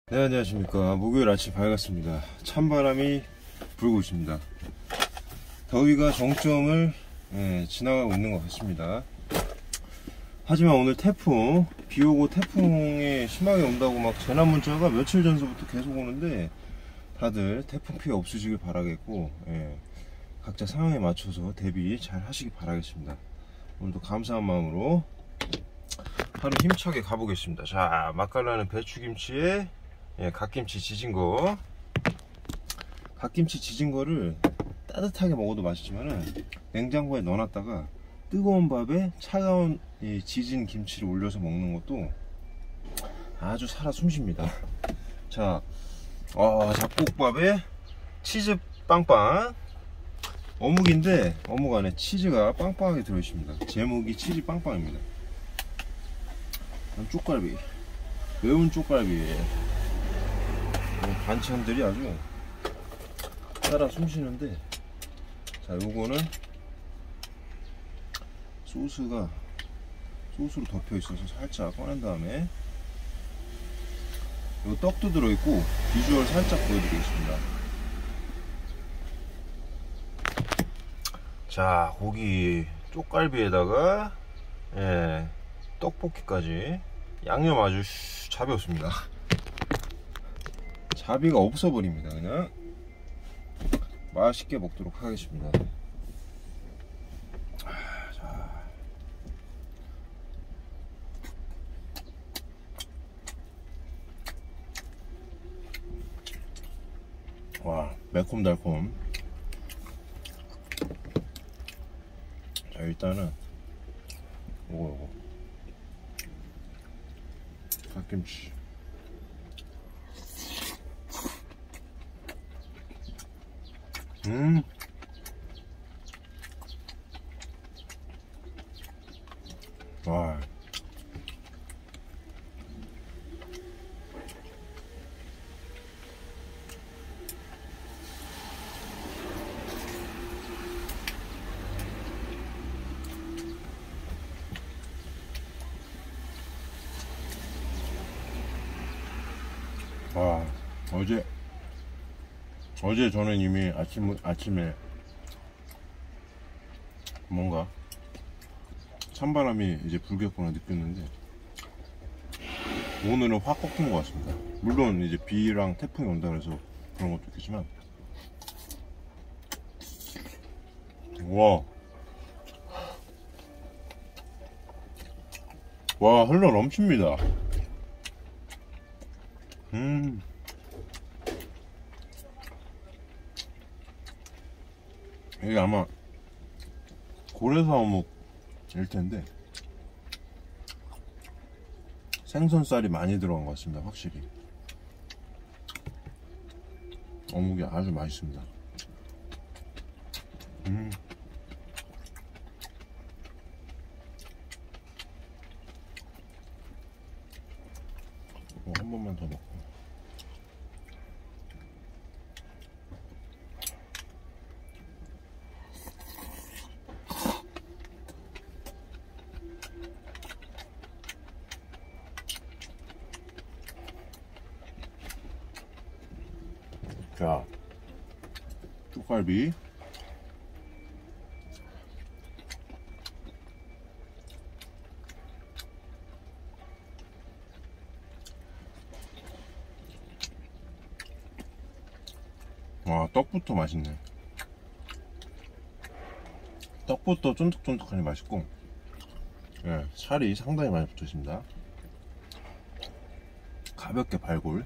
네, 안녕하십니까. 목요일 아침 밝았습니다. 찬바람이 불고 있습니다. 더위가 정점을 지나가고 있는 것 같습니다. 하지만 오늘 태풍, 비 오고 태풍이 심하게 온다고 막 재난 문자가 며칠 전서부터 계속 오는데 다들 태풍 피해 없으시길 바라겠고, 각자 상황에 맞춰서 대비 잘 하시길 바라겠습니다. 오늘도 감사한 마음으로 하루 힘차게 가보겠습니다. 자, 맛깔나는 배추김치에 갓김치 지진 거. 갓김치 지진 거를 따뜻하게 먹어도 맛있지만은 냉장고에 넣어놨다가 뜨거운 밥에 차가운 이 지진 김치를 올려서 먹는 것도 아주 살아 숨쉽니다. 자, 잡곡밥에 치즈 빵빵. 어묵인데 어묵 안에 치즈가 빵빵하게 들어있습니다. 제목이 치즈 빵빵입니다. 쪽갈비, 매운 쪽갈비. 반찬들이 아주 살아 숨쉬는데, 자, 요거는 소스로 덮여 있어서 살짝 꺼낸 다음에 요 떡도 들어있고 비주얼 살짝 보여드리겠습니다. 자, 고기 쪽갈비에다가 떡볶이까지 양념 아주 잡이 없습니다. 자비가 없어버립니다. 그냥 맛있게 먹도록 하겠습니다. 자, 와, 매콤달콤. 자, 일단은 요거 갓김치. 와, 어제 저는 이미 아침에 뭔가 찬바람이 이제 불겠구나 느꼈는데 오늘은 확 꺾인 것 같습니다. 물론 이제 비랑 태풍이 온다 그래서 그런 것도 있겠지만, 와, 흘러 넘칩니다. 이게 아마 고래사 어묵일 텐데 생선살이 많이 들어간 것 같습니다. 확실히 어묵이 아주 맛있습니다. 한 번만 더 먹고. 자, 쪽갈비. 와, 떡부터 맛있네. 떡부터 쫀득쫀득하니 맛있고, 살이 상당히 많이 붙어 있습니다. 가볍게 발골.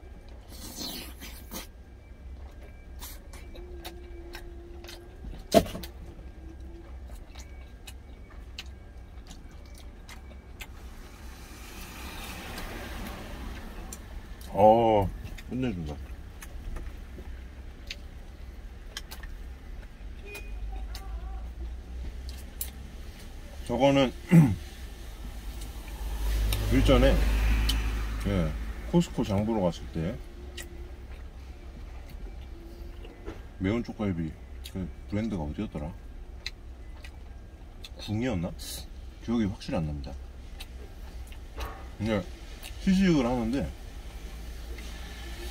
끝내준다. 저거는 일전에 코스코 장 보러 갔을 때 매운 쪽갈비 그 브랜드가 어디였더라? 궁이었나? 기억이 확실히 안 납니다. 근데 시식을 하는데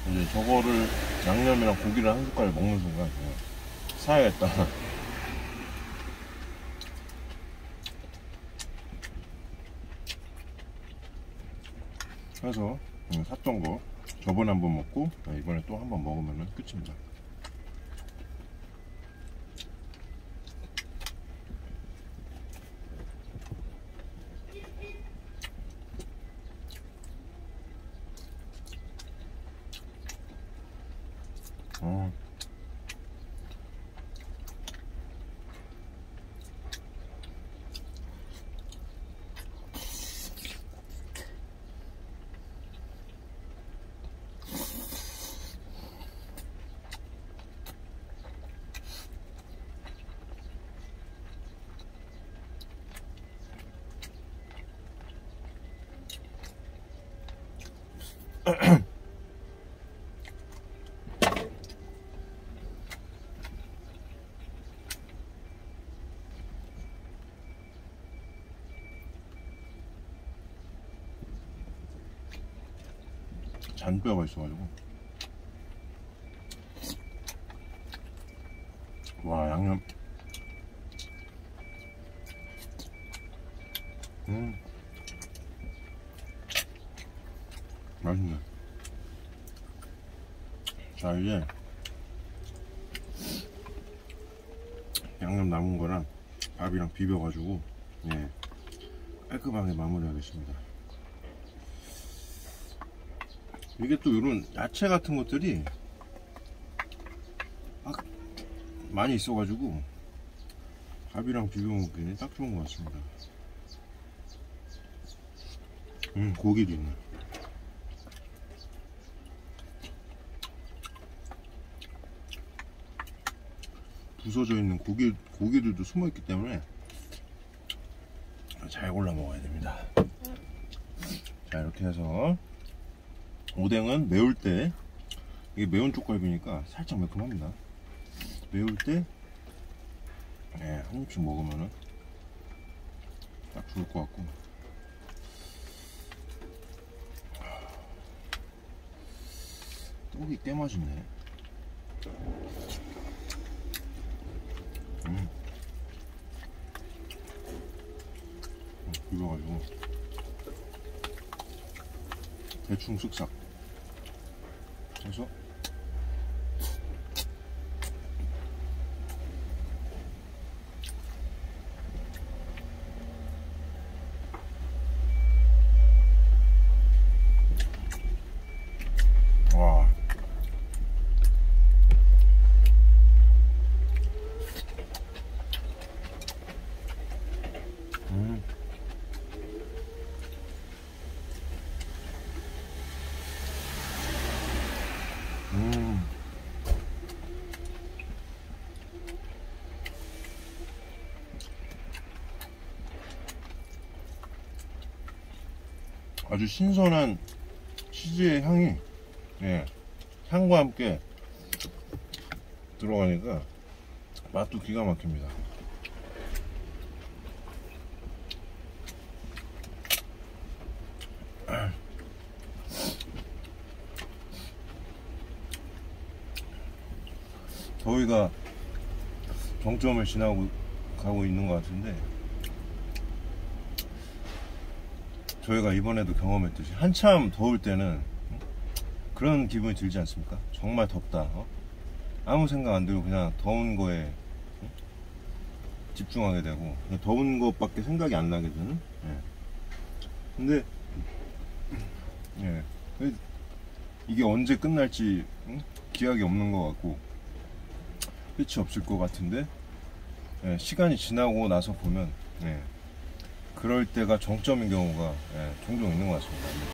이제 저거를 양념이랑 고기를 한 숟갈 먹는 순간 사야겠다. 해서 샀던 거 저번에 한번 먹고 이번에 또 한번 먹으면 끝입니다. 잔뼈가 있어가지고 와 양념 맛있네. 자 이제 양념 남은 거랑 밥이랑 비벼가지고 깔끔하게 마무리하겠습니다. 이게 또 이런 야채 같은 것들이 막 많이 있어가지고 밥이랑 비벼 먹기 딱 좋은 것 같습니다. 고기도 있네. 부서져 있는 고기들도 숨어 있기 때문에 잘 골라 먹어야 됩니다. 자 이렇게 해서 오뎅은 매울 때, 이게 매운 쪽갈비니까 살짝 매콤합니다. 매울 때 한 입씩 먹으면 딱 좋을 것 같고, 떡이 꽤 맛있네. 비벼가지고 대충 쓱싹 해서 와 아주 신선한 치즈의 향이 향과 함께 들어가니까 맛도 기가 막힙니다. 더위가 정점을 지나고 가고 있는 것 같은데, 저희가 이번에도 경험했듯이 한참 더울 때는 그런 기분이 들지 않습니까? 정말 덥다, 아무 생각 안 들고 그냥 더운 거에 집중하게 되고 더운 것밖에 생각이 안 나게 되는. 근데 이게 언제 끝날지 기약이 없는 것 같고 끝이 없을 것 같은데, 시간이 지나고 나서 보면 그럴 때가 정점인 경우가 종종 있는 것 같습니다.